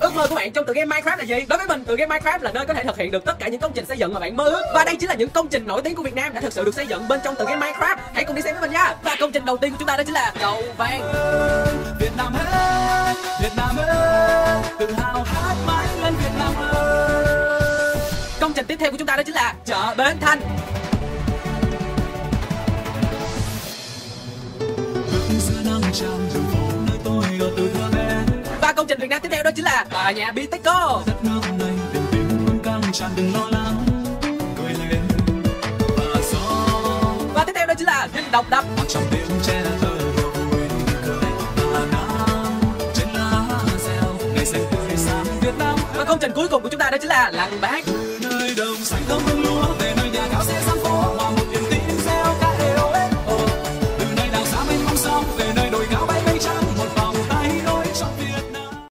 Ước mơ của bạn trong tựa game Minecraft là gì? Đối với mình, tựa game Minecraft là nơi có thể thực hiện được tất cả những công trình xây dựng mà bạn mơ ước. Và đây chính là những công trình nổi tiếng của Việt Nam đã thực sự được xây dựng bên trong tựa game Minecraft. Hãy cùng đi xem với mình nha. Và công trình đầu tiên của chúng ta đó chính là cầu vàng. Việt Nam ơi, Việt Nam ơi, tự hào hát mãi lên Việt Nam ơi. Công trình tiếp theo của chúng ta đó chính là chợ Bến Thành. Và công trình Việt Nam tiếp theo đó chính là tòa nhà Bitexco. Đất nước này đừng tìm không căng tràn, đừng lo lắng, cười lên và gió. Và tiếp theo đó chính là Dinh Độc Đập. Mặc trong tiếng tre thơ vui cười và nắng trên lá reo ngày xanh tươi sáng Việt Nam. Và công trình cuối cùng của chúng ta đó chính là Lăng Bác. Nơi đồng xanh không